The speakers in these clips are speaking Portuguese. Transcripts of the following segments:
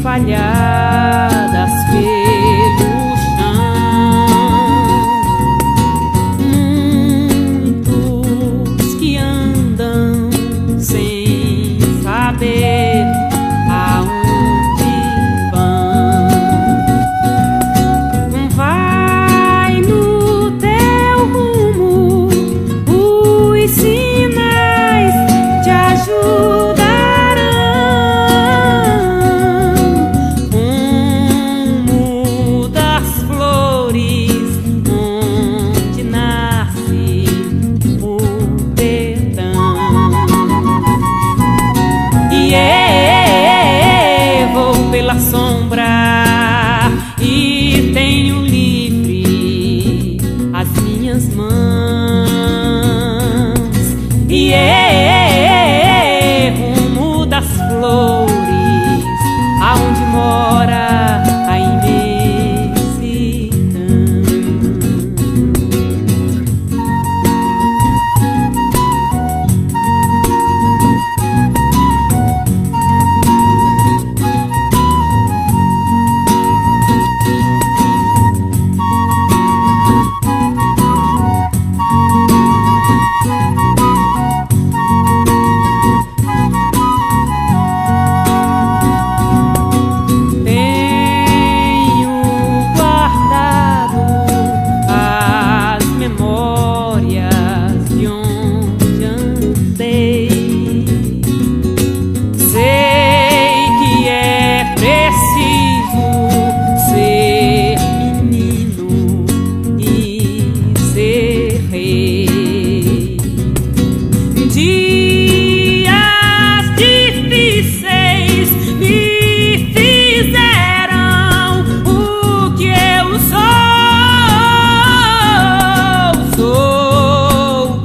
espalhadas pelo chão, muitos que andam sem saber aonde vão. Vai no teu rumo, os sinais te ajudarão. Rumo das flores, onde nasce o perdão. E vou pela sombra e tenho livre as minhas mãos. E rumo das flores, aonde mora a imensidão. Tenho guardado as memórias de onde andei. Sei que é preciso ser menino e ser rei. Dias difíceis me fizeram o que eu sou. Sou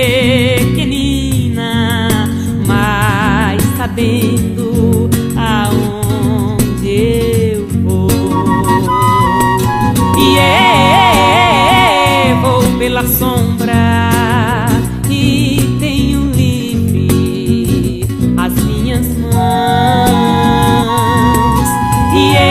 pequenina, mas sabendo aonde eu vou. E vou pela sombra e tenho livre as minhas mãos. E